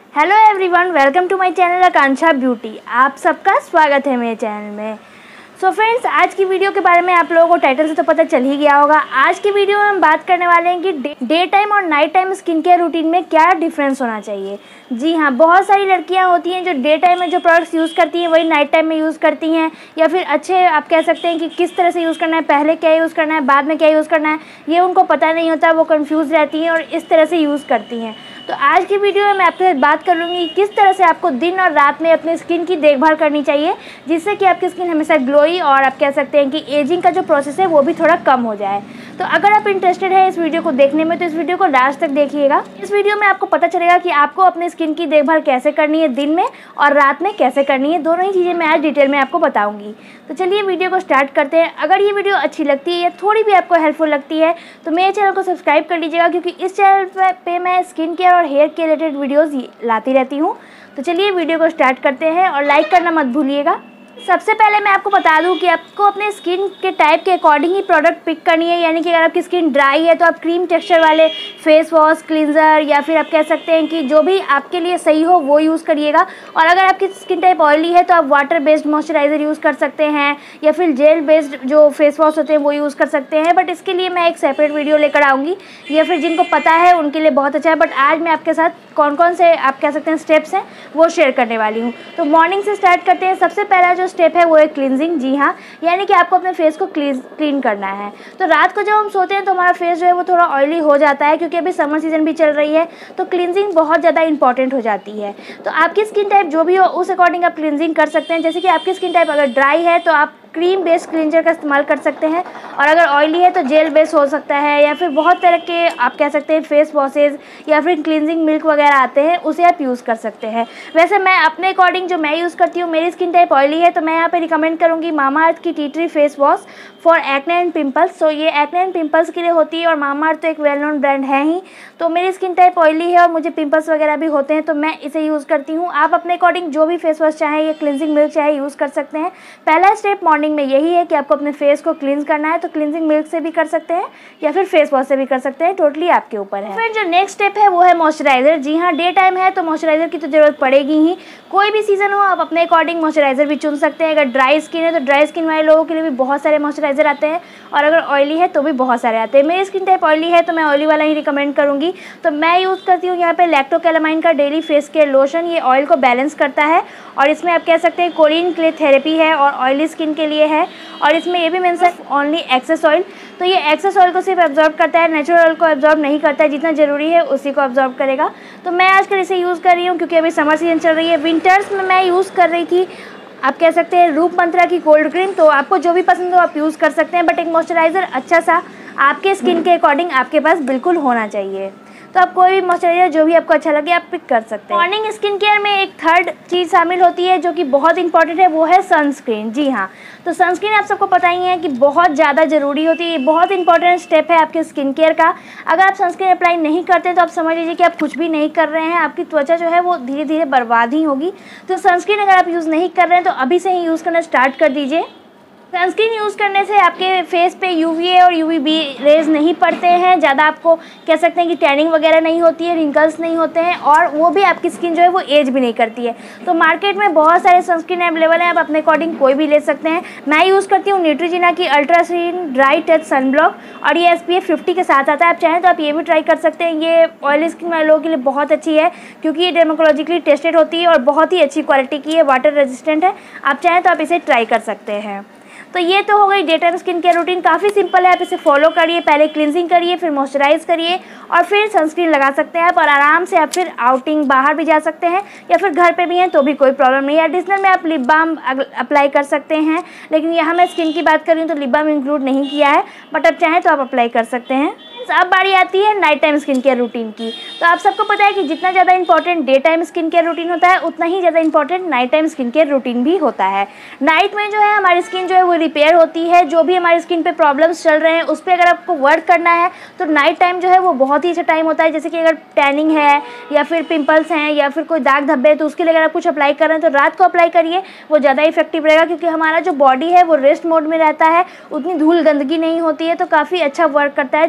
Hello everyone, welcome to my channel Akanksha beauty. आप सबका स्वागत है मेरे चैनल में। सो फ्रेंड्स, आज की वीडियो के बारे में आप लोगों को टाइटल से तो पता चल ही गया होगा। आज की वीडियो में हम बात करने वाले हैं कि डे टाइम और night time skin care routine में क्या डिफरेंस होना चाहिए। जी हाँ, बहुत सारी लड़कियां होती हैं जो डे टाइम में जो प्रोडक्ट्स यूज़ करती हैं वही नाइट टाइम में यूज़ करती हैं, या फिर अच्छे आप कह सकते हैं कि किस तरह से यूज़ करना है, पहले क्या यूज़ करना है, बाद में क्या यूज़ करना है, ये उनको पता नहीं होता, वो कंफ्यूज रहती हैं और इस तरह से यूज़ करती हैं। तो आज की वीडियो में मैं आपके साथ बात कर लूँगी किस तरह से आपको दिन और रात में अपनी स्किन की देखभाल करनी चाहिए, जिससे कि आपकी स्किन हमेशा ग्लोई और आप कह सकते हैं कि एजिंग का जो प्रोसेस है वो भी थोड़ा कम हो जाए। तो अगर आप इंटरेस्टेड हैं इस वीडियो को देखने में तो इस वीडियो को लास्ट तक देखिएगा। इस वीडियो में आपको पता चलेगा कि आपको अपनी स्किन की देखभाल कैसे करनी है, दिन में और रात में कैसे करनी है। दोनों ही चीज़ें मैं आज डिटेल में आपको बताऊंगी। तो चलिए वीडियो को स्टार्ट करते हैं। अगर ये वीडियो अच्छी लगती है या थोड़ी भी आपको हेल्पफुल लगती है तो मेरे चैनल को सब्सक्राइब कर लीजिएगा, क्योंकि इस चैनल पे मैं स्किन केयर और हेयर के रिलेटेड वीडियोज़ लाती रहती हूँ। तो चलिए वीडियो को स्टार्ट करते हैं और लाइक करना मत भूलिएगा। सबसे पहले मैं आपको बता दूं कि आपको अपने स्किन के टाइप के अकॉर्डिंग ही प्रोडक्ट पिक करनी है। यानी कि अगर आपकी स्किन ड्राई है तो आप क्रीम टेक्सचर वाले फेस वॉश, क्लींजर या फिर आप कह सकते हैं कि जो भी आपके लिए सही हो वो यूज़ करिएगा। और अगर आपकी स्किन टाइप ऑयली है तो आप वाटर बेस्ड मॉइस्चराइज़र यूज़ कर सकते हैं, या फिर जेल बेस्ड जो फेस वॉश होते हैं वो यूज़ कर सकते हैं। बट इसके लिए मैं एक सेपरेट वीडियो लेकर आऊँगी, या फिर जिनको पता है उनके लिए बहुत अच्छा है। बट आज मैं आपके साथ कौन कौन से आप कह सकते हैं स्टेप्स हैं वो शेयर करने वाली हूँ। तो मॉर्निंग से स्टार्ट करते हैं। सबसे पहला जो स्टेप है वो है क्लींजिंग। जी हाँ, यानी कि आपको अपने फेस को क्लीन करना है। तो रात को जब हम सोते हैं तो हमारा फेस जो है वो थोड़ा ऑयली हो जाता है, क्योंकि अभी समर सीजन भी चल रही है, तो क्लींजिंग बहुत ज़्यादा इंपॉर्टेंट हो जाती है। तो आपकी स्किन टाइप जो भी हो उस अकॉर्डिंग आप क्लींजिंग कर सकते हैं। जैसे कि आपकी स्किन टाइप अगर ड्राई है तो आप क्रीम बेस्ड क्लींजर का इस्तेमाल कर सकते हैं, और अगर ऑयली है तो जेल बेस्ड हो सकता है, या फिर बहुत तरह के आप कह सकते हैं फेस वॉशेज़ या फिर क्लींजिंग मिल्क वगैरह आते हैं, उसे आप यूज़ कर सकते हैं। वैसे मैं अपने अकॉर्डिंग जो मैं यूज़ करती हूँ, मेरी स्किन टाइप ऑयली है तो मैं यहाँ पे रिकमेंड करूँगी मामाअर्थ की tea tree face wash for acne and pimples. So ये एक्ने एंड पिंपल्स के लिए होती है और मामाअर्थ तो एक वेल नोन ब्रांड है ही। तो मेरी स्किन टाइप ऑयली है और मुझे पिंपल्स वगैरह भी होते हैं तो मैं इसे यूज़ करती हूँ। आप अपने अकॉर्डिंग जो भी फेस वॉश चाहे या क्लींजिंग मिल्क चाहे यूज़ कर सकते हैं। पहला स्टेप मॉर्निंग में यही है कि आपको अपने फेस को क्लींस करना है, तो क्लींजिंग मिल्क से भी कर सकते हैं या फिर फेस वॉश से भी कर सकते हैं, टोटली आपके ऊपर है। फिर जो नेक्स्ट स्टेप है वो है मॉइस्चराइजर। जी हाँ, डे टाइम है तो मॉइस्चराइजर की तो ज़रूरत पड़ेगी ही। कोई भी सीजन हो आप अपने अकॉर्डिंग मॉइस्चराइजर भी चुन सकते हैं। अगर ड्राई स्किन है तो ड्राई स्किन वाले लोगों के लिए भी बहुत सारे मॉइस्चराइजर आते हैं, और अगर ऑयली है तो भी बहुत सारे आते हैं। मेरी स्किन टाइप ऑयली है तो मैं ऑयली वाला ही रिकमेंड करूँगी। तो मैं यूज़ करती हूँ यहाँ पे लैक्टोकैलामाइन का डेली फेस केयर लोशन। ये ऑयल को बैलेंस करता है और इसमें आप कह सकते हैं कोरियन क्ले थेरेपी है और ऑयली स्किन के लिए है। और इसमें ये भी मेंशन ओनली एक्सेस ऑयल। तो ये एक्सेस ऑयल को सिर्फ एब्जॉर्ब करता है, नेचुरल ऑयल को एब्जॉर्ब नहीं करता है। जितना ज़रूरी है उसी को एब्जॉर्ब करेगा। तो मैं आजकल इसे यूज़ कर रही हूँ क्योंकि अभी समर सीजन चल रही है। विंटर्स में मैं यूज़ कर रही थी आप कह सकते हैं रूप मंत्रा की कोल्ड क्रीम। तो आपको जो भी पसंद हो आप यूज़ कर सकते हैं, बट एक मॉइस्चराइज़र अच्छा सा आपके स्किन के अकॉर्डिंग आपके पास बिल्कुल होना चाहिए। तो आप कोई भी मॉइस्चराइजर जो भी आपको अच्छा लगे आप पिक कर सकते हैं। मॉर्निंग स्किन केयर में एक थर्ड चीज़ शामिल होती है जो कि बहुत इंपॉर्टेंट है, वो है सनस्क्रीन। जी हाँ, तो सनस्क्रीन आप सबको पता ही है कि बहुत ज़्यादा ज़रूरी होती है। ये बहुत इंपॉर्टेंट स्टेप है आपके स्किन केयर का। अगर आप सनस्क्रीन अप्लाई नहीं करते तो आप समझ लीजिए कि आप कुछ भी नहीं कर रहे हैं। आपकी त्वचा जो है वो धीरे धीरे बर्बाद ही होगी। तो सनस्क्रीन अगर आप यूज़ नहीं कर रहे हैं तो अभी से ही यूज़ करना स्टार्ट कर दीजिए। सनस्क्रीन यूज़ करने से आपके फेस पे यूवीए और यूवीबी रेज नहीं पड़ते हैं ज़्यादा। आपको कह सकते हैं कि टैनिंग वगैरह नहीं होती है, रिंकल्स नहीं होते हैं, और वो भी आपकी स्किन जो है वो एज भी नहीं करती है। तो मार्केट में बहुत सारे सनस्क्रीन अवेलेबल हैं, आप अपने अकॉर्डिंग कोई भी ले सकते हैं। मैं यूज़ करती हूँ न्यूट्रीजिना की ultra screen dry touch sunblock, और ये SPF 50 के साथ आता है। आप चाहें तो आप ये भी ट्राई कर सकते हैं। ये ऑयली स्किन वाले लोगों के लिए बहुत अच्छी है क्योंकि ये डर्मेटोलॉजिकली टेस्टेड होती है और बहुत ही अच्छी क्वालिटी की है, वाटर रेजिस्टेंट है। आप चाहें तो आप इसे ट्राई कर सकते हैं। तो ये तो हो गई day time skin care routine. काफ़ी सिंपल है, आप इसे फॉलो करिए। पहले क्लींजिंग करिए, फिर मॉइस्चराइज करिए और फिर सनस्क्रीन लगा सकते हैं आप, और आराम से आप फिर आउटिंग बाहर भी जा सकते हैं, या फिर घर पे भी हैं तो भी कोई प्रॉब्लम नहीं है। एडिशनल में आप लिप बाम अप्लाई कर सकते हैं, लेकिन यहाँ मैं स्किन की बात कर रही हूँ तो लिप बाम इंक्लूड नहीं किया है, बट आप चाहें तो आप अप्लाई कर सकते हैं। अब बारी आती है night time skin care routine की। तो आप सबको पता है कि जितना ज़्यादा important day time skin care routine होता है उतना ही ज़्यादा important night time skin care routine भी होता है। नाइट में जो है हमारी स्किन जो है वो रिपेयर होती है। जो भी हमारी स्किन पे प्रॉब्लम्स चल रहे हैं उस पर अगर आपको वर्क करना है तो नाइट टाइम जो है वो बहुत ही अच्छा टाइम होता है। जैसे कि अगर टैनिंग है या फिर पिंपल्स हैं या फिर कोई दाग धब्बे है तो उसके लिए अगर आप कुछ अप्लाई कर रहे हैं तो रात को अप्लाई करिए, वो ज़्यादा इफेक्टिव रहेगा, क्योंकि हमारा जो बॉडी है वो रेस्ट मोड में रहता है, उतनी धूल गंदगी नहीं होती है, तो काफ़ी अच्छा वर्क करता है जो भी आप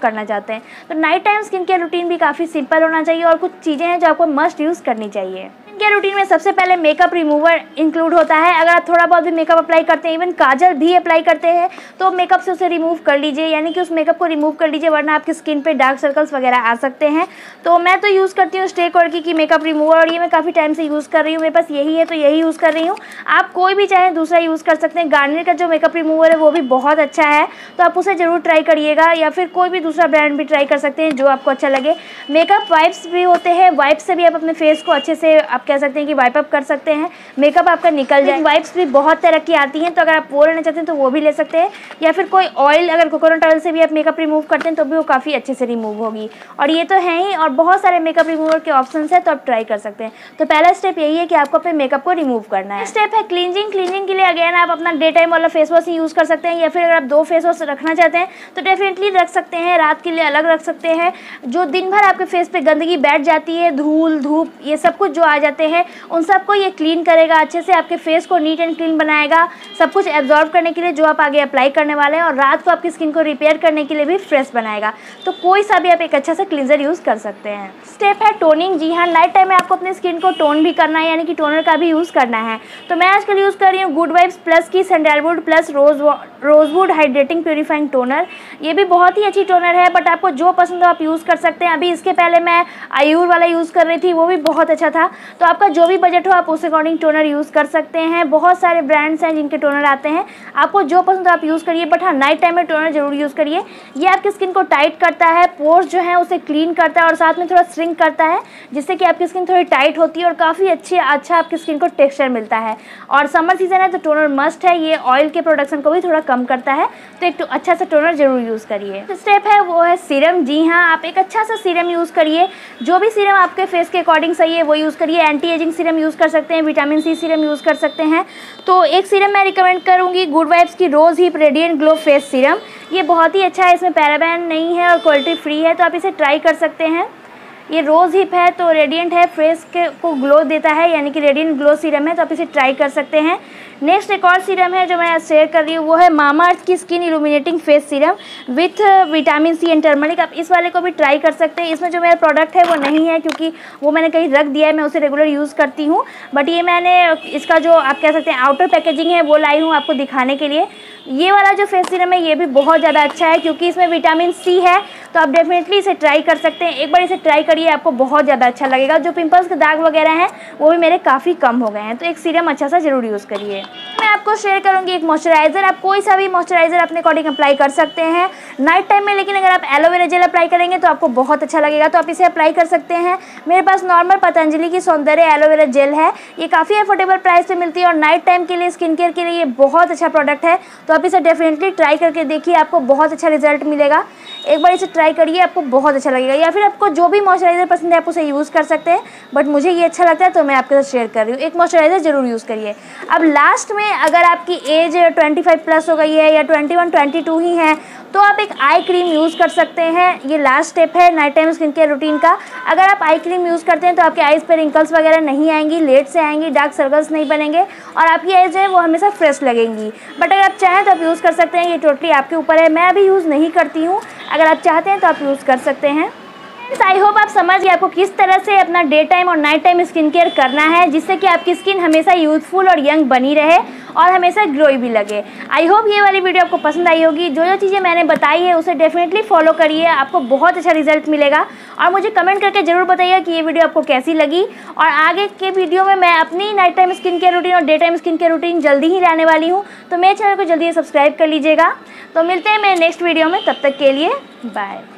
करना चाहते हैं। तो night time skin care routine भी काफ़ी सिंपल होना चाहिए और कुछ चीज़ें हैं जो आपको मस्ट यूज़ करनी चाहिए। स्किन केयर रूटीन में सबसे पहले मेकअप रिमूवर इंक्लूड होता है। अगर आप थोड़ा बहुत भी मेकअप अप्लाई करते हैं, इवन काजल भी अप्लाई करते हैं, तो मेकअप से उसे रिमूव कर लीजिए, यानी कि उस मेकअप को रिमूव कर लीजिए, वरना आपकी स्किन पे डार्क सर्कल्स वगैरह आ सकते हैं। तो मैं तो यूज़ करती हूँ स्टे क्वार्की की मेकअप रिमूवर, और ये मैं काफ़ी टाइम से यूज़ कर रही हूँ। मेरे पास यही है तो यही यूज़ कर रही हूँ। आप कोई भी चाहे दूसरा यूज़ कर सकते हैं। गार्नियर का जो मेकअप रिमूवर है वो भी बहुत अच्छा है, तो आप उसे ज़रूर ट्राई करिएगा, या फिर कोई भी दूसरा ब्रांड भी ट्राई कर सकते हैं जो आपको अच्छा लगे। मेकअप वाइप्स भी होते हैं, वाइप्स से भी आप अपने फेस को अच्छे से आप कह सकते हैं कि वाइप अप कर सकते हैं, मेकअप आपका निकल जाए। वाइप्स भी बहुत तरह की आती हैं, तो अगर आप वो लेना चाहते हैं तो वो भी ले सकते हैं, या फिर कोई ऑयल, अगर कोकोनट ऑयल से भी आप मेकअप रिमूव करते हैं तो भी वो काफ़ी अच्छे से रिमूव होगी। और ये तो है ही, और बहुत सारे मेकअप रिमूवर के ऑप्शंस है, तो आप ट्राई कर सकते हैं। तो पहला स्टेप यही है कि आपको अपने मेकअप को रिमूव करना है। स्टेप है क्लींजिंग। क्लींजिंग के लिए अगेन आप अपना डे टाइम वाला फेस वॉश ही यूज़ कर सकते हैं, या फिर अगर आप 2 फेस वॉश रखना चाहते हैं तो डेफिनेटली रख सकते हैं, रात के लिए अलग रख सकते हैं। जो दिन भर आपके फेस पे गंदगी बैठ जाती है, धूल धूप ये सब कुछ जो आ जाते हैं, उन सबको ये क्लीन करेगा, अच्छे से आपके फेस को नीट एंड क्लीन बनाएगा, सब कुछ एब्जॉर्ब करने के लिए जो आप आगे अप्लाई करने वाले हैं, और रात को आपकी स्किन को रिपेयर करने के लिए भी फ्रेश बनाएगा। तो कोई सा भी आप एक अच्छा सा क्लींजर यूज़ कर सकते हैं। स्टेप है टोनिंग। जी हाँ, नाइट टाइम में आपको अपनी स्किन को टोन भी करना है, यानी कि टोनर का भी यूज़ करना है। तो मैं आजकल यूज़ कर रही हूँ गुड वाइब्स प्लस की sandalwood plus rosewood hydrating purifying toner. ये भी बहुत ही अच्छी टोनर है, बट आपको जो पसंद हो आप यूज़ कर सकते हैं। अभी इसके पहले मैं आयूर वाला यूज़ कर रही थी, वो भी बहुत अच्छा था। तो आपका जो भी बजट हो आप उस अकॉर्डिंग टोनर यूज़ कर सकते हैं। बहुत सारे ब्रांड्स हैं जिनके टोनर आते हैं, आपको जो पसंद हो आप यूज़ करिए, बट हाँ नाइट टाइम में टोनर जरूर यूज़ करिए। ये आपकी स्किन को टाइट करता है, पोर्स जो है उसे क्लीन करता है, और साथ में थोड़ा श्रिंक करता है, जिससे कि आपकी स्किन थोड़ी टाइट होती है और काफ़ी अच्छा आपकी स्किन को टेक्सचर मिलता है। और समर सीजन है तो टोनर मस्ट है, ये ऑयल के प्रोडक्शन को भी थोड़ा कम करता है, तो एक अच्छा सा टोनर जरूर यूज़ करिए। स्टेप है वो है सीरम। जी हाँ, आप एक अच्छा सा सीरम यूज़ करिए, जो भी सीरम आपके फेस के अकॉर्डिंग सही है वो यूज़ करिए। एंटी एजिंग सीरम यूज़ कर सकते हैं, विटामिन सी सीरम यूज़ कर सकते हैं। तो एक सीरम मैं रिकमेंड करूँगी गुड वाइब्स की rose hip radiant glow face serum. ये बहुत ही अच्छा है, इसमें पैराबेन नहीं है और क्वालिटी फ्री है, तो आप इसे ट्राई कर सकते हैं। ये रोज़ हिप है तो रेडिएंट है, फेस को ग्लो देता है, यानी कि रेडिएंट ग्लो सीरम है, तो आप इसे ट्राई कर सकते हैं। नेक्स्ट एक और सीरम है जो मैं आज शेयर कर रही हूँ, वो है मामाअर्थ की skin illuminating face serum with vitamin C and turmeric. आप इस वाले को भी ट्राई कर सकते हैं। इसमें जो मेरा प्रोडक्ट है वो नहीं है, क्योंकि वो मैंने कहीं रख दिया है, मैं उसे रेगुलर यूज़ करती हूँ, बट ये मैंने इसका जो आप कह सकते हैं आउटर पैकेजिंग है वो लाई हूँ आपको दिखाने के लिए। ये वाला जो फेस सीरम है ये भी बहुत ज़्यादा अच्छा है, क्योंकि इसमें विटामिन सी है, तो आप डेफिनेटली इसे ट्राई कर सकते हैं। एक बार इसे ट्राई करिए, आपको बहुत ज़्यादा अच्छा लगेगा। जो पिंपल्स के दाग वगैरह हैं वो भी मेरे काफ़ी कम हो गए हैं, तो एक सीरम अच्छा सा ज़रूर यूज़ करिए। मैं आपको शेयर करूंगी एक मॉइस्चराइज़र। आप कोई सा भी मॉइस्चराइज़र अपने अकॉर्डिंग अप्लाई कर सकते हैं नाइट टाइम में, लेकिन अगर आप एलोवेरा जेल अप्लाई करेंगे तो आपको बहुत अच्छा लगेगा, तो आप इसे अप्लाई कर सकते हैं। मेरे पास नॉर्मल पतंजलि की सौंदर्य एलोवेरा जेल है, ये काफ़ी अफोर्डेबल प्राइस पे मिलती है, और नाइट टाइम के लिए स्किन केयर के लिए ये बहुत अच्छा प्रोडक्ट है, तो आप इसे डेफिनेटली ट्राई करके देखिए, आपको बहुत अच्छा रिजल्ट मिलेगा। एक बार इसे ट्राई करिए, आपको बहुत अच्छा लगेगा। या फिर आपको जो भी मॉइस्चराइज़र पसंद है आप उसे यूज़ कर सकते हैं, बट मुझे ये अच्छा लगता है तो मैं आपके साथ शेयर कर रही हूँ। एक मॉइस्चराइज़र जरूर यूज़ करिए। अब लास्ट में, अगर आपकी एज 25 प्लस हो गई है या 21-22 ही है, तो आप एक आई क्रीम यूज़ कर सकते हैं। ये लास्ट स्टेप है night time skin care routine का। अगर आप आई क्रीम यूज़ करते हैं तो आपके आइज़ पर रिंकल्स वगैरह नहीं आएंगी, लेट से आएंगी, डार्क सर्कल्स नहीं बनेंगे, और आपकी आइज़ जो है वो हमेशा फ्रेश लगेंगी। बट अगर आप चाहें तो आप यूज़ कर सकते हैं, ये टोटली आपके ऊपर है। मैं अभी यूज़ नहीं करती हूँ, अगर आप चाहते हैं तो आप यूज़ कर सकते हैं। आई होप आप समझ गए आपको किस तरह से अपना डे टाइम और नाइट टाइम स्किन केयर करना है, जिससे कि आपकी स्किन हमेशा यूथफुल और यंग बनी रहे और हमेशा ग्लोई भी लगे। आई होप ये वाली वीडियो आपको पसंद आई होगी। जो जो चीज़ें मैंने बताई है उसे डेफिनेटली फॉलो करिए, आपको बहुत अच्छा रिजल्ट मिलेगा। और मुझे कमेंट करके ज़रूर बताइए कि ये वीडियो आपको कैसी लगी, और आगे के वीडियो में मैं अपनी night time skin care routine और day time skin care routine जल्दी ही लाने वाली हूँ, तो मेरे चैनल को जल्दी सब्सक्राइब कर लीजिएगा। तो मिलते हैं मेरे नेक्स्ट वीडियो में, तब तक के लिए बाय।